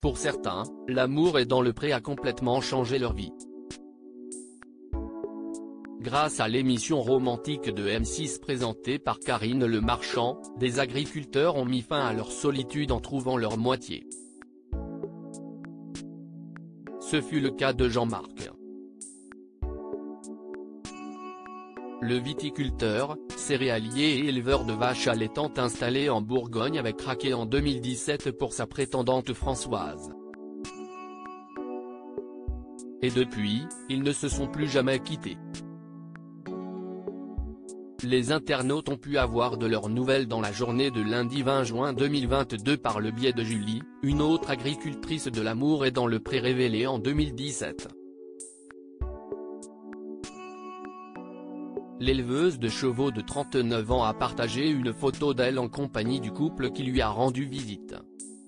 Pour certains, l'amour est dans le pré a complètement changé leur vie. Grâce à l'émission romantique de M6 présentée par Karine Le Marchand, des agriculteurs ont mis fin à leur solitude en trouvant leur moitié. Ce fut le cas de Jean-Marc. Le viticulteur, céréalier et éleveur de vaches allaitantes installé en Bourgogne avait craqué en 2017 pour sa prétendante Françoise. Et depuis, ils ne se sont plus jamais quittés. Les internautes ont pu avoir de leurs nouvelles dans la journée de lundi 20 juin 2022 par le biais de Julie, une autre agricultrice de l'amour et dans le pré révélée en 2017. L'éleveuse de chevaux de 39 ans a partagé une photo d'elle en compagnie du couple qui lui a rendu visite.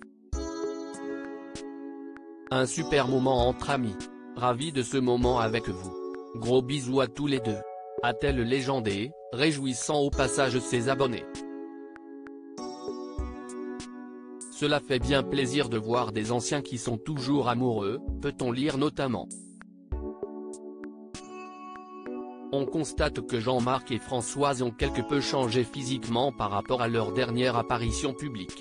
Un super moment entre amis. Ravi de ce moment avec vous. Gros bisous à tous les deux. A-t-elle légendé, réjouissant au passage ses abonnés. Cela fait bien plaisir de voir des anciens qui sont toujours amoureux, peut-on lire notamment. On constate que Jean-Marc et Françoise ont quelque peu changé physiquement par rapport à leur dernière apparition publique.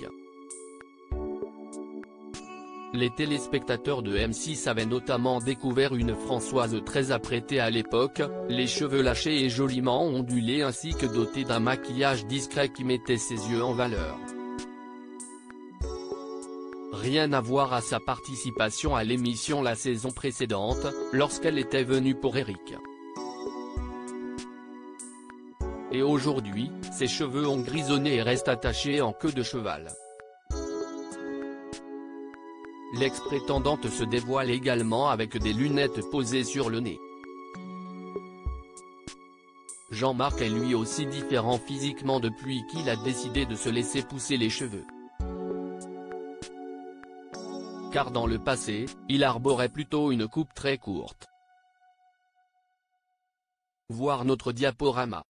Les téléspectateurs de M6 avaient notamment découvert une Françoise très apprêtée à l'époque, les cheveux lâchés et joliment ondulés ainsi que dotée d'un maquillage discret qui mettait ses yeux en valeur. Rien à voir à sa participation à l'émission la saison précédente, lorsqu'elle était venue pour Eric. Et aujourd'hui, ses cheveux ont grisonné et restent attachés en queue de cheval. L'ex-prétendante se dévoile également avec des lunettes posées sur le nez. Jean-Marc est lui aussi différent physiquement depuis qu'il a décidé de se laisser pousser les cheveux. Car dans le passé, il arborait plutôt une coupe très courte. Voir notre diaporama.